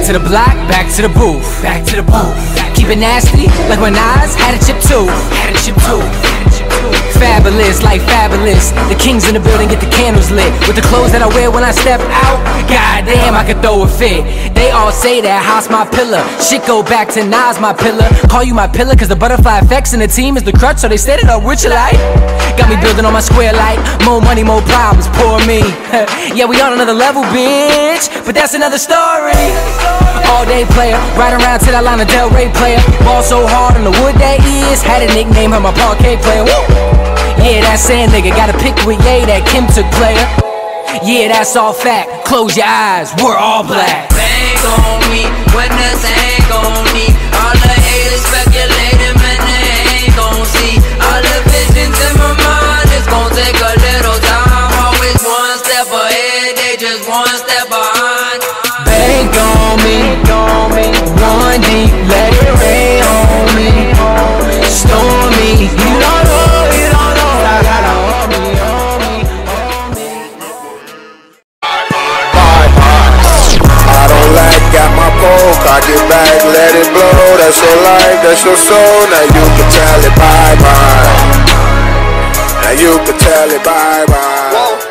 Back to the block, back to the booth, back to the booth. Keep it nasty, like when Nas had a chip too, had a chip too. Fabulous, like fabulous. The kings in the building, get the candles lit. With the clothes that I wear when I step out, goddamn, I could throw a fit. They all say that Haas my pillar. Shit go back to Nas my pillar. Call you my pillar cause the butterfly effects and the team is the crutch, so they set it up with your life. Got me building on my square like more money, more problems, poor me. Yeah, we on another level, bitch, but that's another story. All day player, right around to that Lana Del Rey player. Ball so hard on the wood that is. Had a nickname, her my parquet player. Woo! Yeah, that sand nigga, gotta pick with Ye, that Kim took player. Yeah, that's all fact, close your eyes, we're all black. Bang on me, when the hang on me. All the haters speculating, man, they ain't gon' see. All the visions in my mind, it's gon' take a little time. Always one step ahead, they just one step behind. Bang on me, one deep, let it rain on me. Stormy, you don't know, I got a homie. I don't like, got my pole, cock it back, let it blow. That's your life, that's your soul. Now you can tell it bye-bye. Now you can tell it bye-bye.